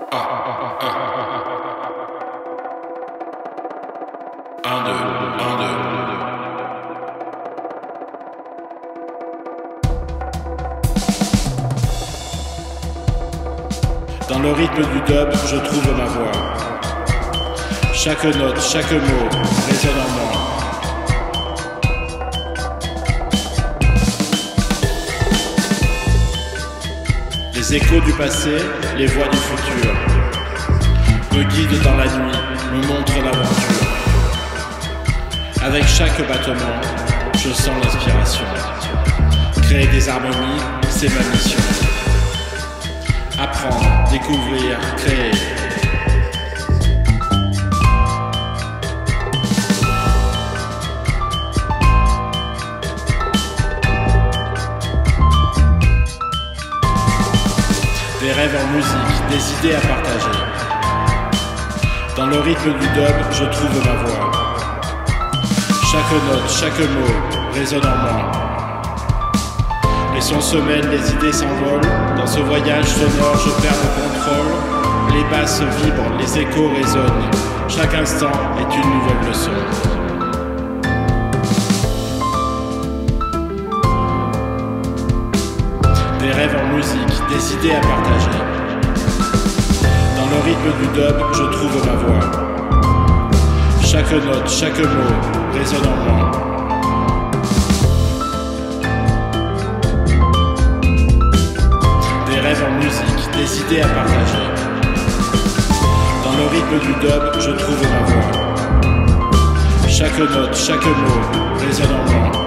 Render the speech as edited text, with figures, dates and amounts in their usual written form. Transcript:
Un, deux, un, deux. Dans le rythme du dub, je trouve ma voix. Chaque note, chaque mot résonne en moi. Les échos du passé, les voix du futur me guident dans la nuit, me montrent l'aventure. Avec chaque battement, je sens l'inspiration. Créer des harmonies, c'est ma mission. Apprendre, découvrir, créer. Des rêves en musique, des idées à partager. Dans le rythme du dub, je trouve ma voix. Chaque note, chaque mot résonne en moi. Les sons se mêlent, les idées s'envolent. Dans ce voyage sonore, je perds le contrôle. Les basses vibrent, les échos résonnent. Chaque instant est une nouvelle leçon. Des rêves en musique, des idées à partager. Dans le rythme du dub, je trouve ma voix. Chaque note, chaque mot résonne en moi. Des rêves en musique, des idées à partager. Dans le rythme du dub, je trouve ma voix. Chaque note, chaque mot résonne en moi.